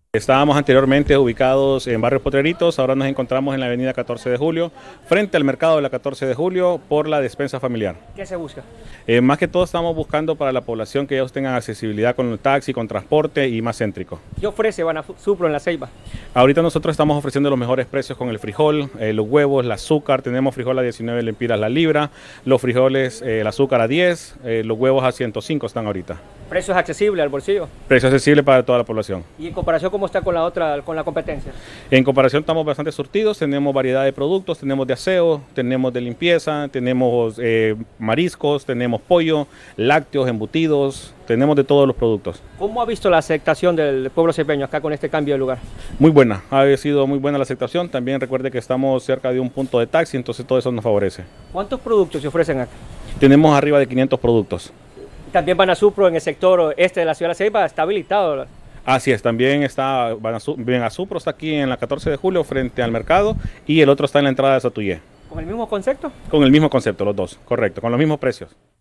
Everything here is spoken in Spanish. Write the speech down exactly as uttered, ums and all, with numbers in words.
Estábamos anteriormente ubicados en Barrio Potreritos, ahora nos encontramos en la avenida catorce de julio, frente al mercado de la catorce de julio, por la despensa familiar. ¿Qué se busca? Eh, más que todo estamos buscando para la población que ellos tengan accesibilidad con el taxi, con transporte y más céntrico. ¿Qué ofrece Banasupro en La Ceiba? Ahorita nosotros estamos ofreciendo los mejores precios con el frijol, eh, los huevos, el azúcar. Tenemos frijol a diecinueve lempiras la libra, los frijoles, eh, el azúcar a diez, eh, los huevos a ciento cinco están ahorita. ¿Precios accesibles al bolsillo? Precio accesible para toda la población. ¿Y en comparación cómo está con la otra, con la competencia? En comparación estamos bastante surtidos, tenemos variedad de productos, tenemos de aseo, tenemos de limpieza, tenemos eh, mariscos, tenemos pollo, lácteos, embutidos, tenemos de todos los productos. ¿Cómo ha visto la aceptación del pueblo ceibeño acá con este cambio de lugar? Muy buena, ha sido muy buena la aceptación. También recuerde que estamos cerca de un punto de taxi, entonces todo eso nos favorece. ¿Cuántos productos se ofrecen acá? Tenemos arriba de quinientos productos. También Banasupro en el sector este de la ciudad de La Ceiba está habilitado. Así es, también está Banasupro, está aquí en la catorce de julio frente al mercado y el otro está en la entrada de Satuyé. ¿Con el mismo concepto? Con el mismo concepto, los dos, correcto, con los mismos precios.